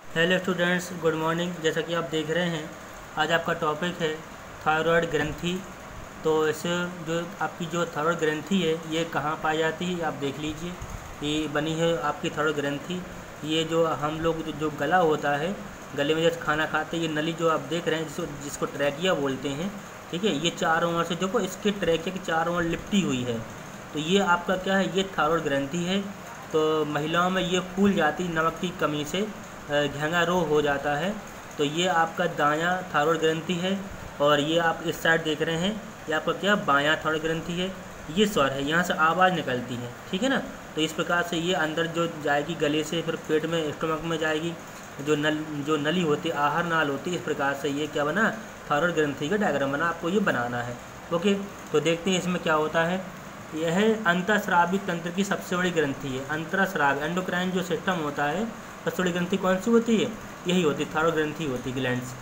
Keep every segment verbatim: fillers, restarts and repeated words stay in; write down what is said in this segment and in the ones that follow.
Hello students, good morning. जैसा कि आप देख रहे हैं, आज आपका टॉपिक है थायराइड ग्रंथि। तो इसे जो आपकी जो थायराइड ग्रंथि है ये कहाँ पाई जाती है आप देख लीजिए। ये बनी है आपकी थायराइड ग्रंथि। ये जो हम लोग जो, जो गला होता है, गले में जैसे खाना खाते हैं, ये नली जो आप देख रहे हैं जिसको जिसको ट्रैकिया बोलते हैं, ठीक है। ये चारों ओर से देखो, इसके ट्रैकिया की चारों ओर लिपटी हुई है। तो ये आपका क्या है, ये थायराइड ग्रंथि है। तो महिलाओं में ये फूल जाती नमक की कमी से, घेंगा रोग हो जाता है। तो ये आपका दायां थायराइड ग्रंथि है। और ये आप इस साइड देख रहे हैं, ये आपका क्या बायां थायराइड ग्रंथि है। ये स्वर है, यहाँ से आवाज़ निकलती है, ठीक है ना। तो इस प्रकार से ये अंदर जो जाएगी गले से, फिर पेट में स्टोमक में जाएगी। जो नल जो नली होती है, आहार नाल होती है। इस प्रकार से ये क्या बना, थायराइड ग्रंथि का डायग्राम बना, आपको ये बनाना है। ओके, तो देखते हैं इसमें क्या होता है। यह अंतःस्रावी तंत्र की सबसे बड़ी ग्रंथि है। अंतःस्रावी एंडोक्राइन जो सिस्टम होता है, सबसे बड़ी ग्रंथि कौन सी होती है, यही होती है, थायराइड ग्रंथि होती है, ग्लैंड्स,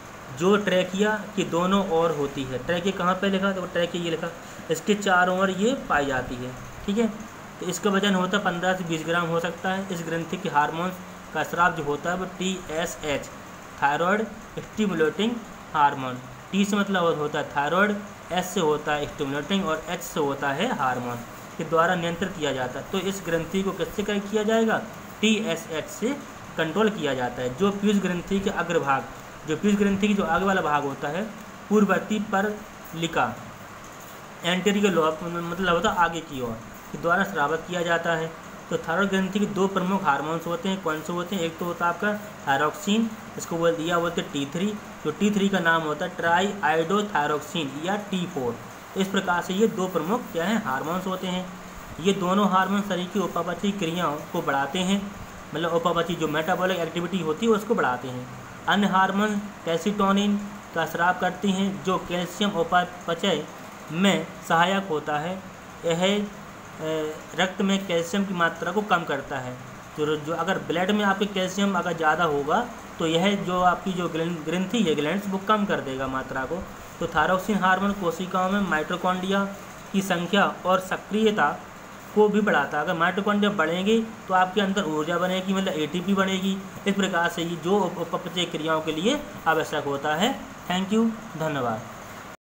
जो ट्रैकिया की दोनों ओर होती है। ट्रैकिया कहाँ पे लिखा, तो ट्रैकिया ये लिखा, इसके चारों ओर ये पाई जाती है, ठीक है। तो इसका वजन होता है पंद्रह से बीस ग्राम हो सकता है। इस ग्रंथि के हार्मोन्स का स्राव जो होता है वो T S H, thyroid stimulating hormone. T से मतलब होता है थायराइड, एस से होता है स्टिमुलेटिंग और एच से होता है हार्मोन, के द्वारा नियंत्रित किया जाता है। तो इस ग्रंथि को किससे किया जाएगा, टी एस एच से कंट्रोल किया जाता है। जो पीयूष ग्रंथि के अग्रभाग, जो पीयूष ग्रंथि की जो आगे वाला भाग होता है, पूर्ववर्ती पर लिखा एंटीरियर लोब, मतलब होता है आगे की ओर, के द्वारा स्रावित किया जाता है। तो थायराइड ग्रंथि के दो प्रमुख हार्मोन्स होते हैं। कौन से होते हैं, एक तो होता है आपका थायरॉक्सिन, इसको बोल दिया बोलते हैं टी थ्री। जो टी थ्री का नाम होता है ट्राई आइडोथायरॉक्सिन या टी फोर। इस प्रकार से ये दो प्रमुख क्या हैं, हार्मोन्स होते हैं। ये दोनों हार्मोन शरीर की उपापचयी क्रियाओं को बढ़ाते हैं, मतलब उपापचयी जो मेटाबॉलिक एक्टिविटी होती है उसको बढ़ाते हैं। अन्य हार्मोन कैल्सिटोनिन का स्राव करती हैं, जो कैल्शियम उपापचय में सहायक होता है। यह रक्त में कैल्शियम की मात्रा को कम करता है। जो जो अगर ब्लड में आपके कैल्शियम अगर ज़्यादा होगा तो यह जो आपकी जो ग्रंथि है, ग्लैंड्स, वो कम कर देगा मात्रा को। तो थायरॉक्सिन हार्मोन कोशिकाओं में माइटोकॉन्ड्रिया की संख्या और सक्रियता को भी बढ़ाता है। अगर माइटोकॉन्ड्रिया बढ़ेंगे तो आपके अंदर ऊर्जा बनेगी, मतलब एटीपी बनेगी। इस प्रकार से ये जो उपापचय क्रियाओं के लिए आवश्यक होता है। थैंक यू, धन्यवाद।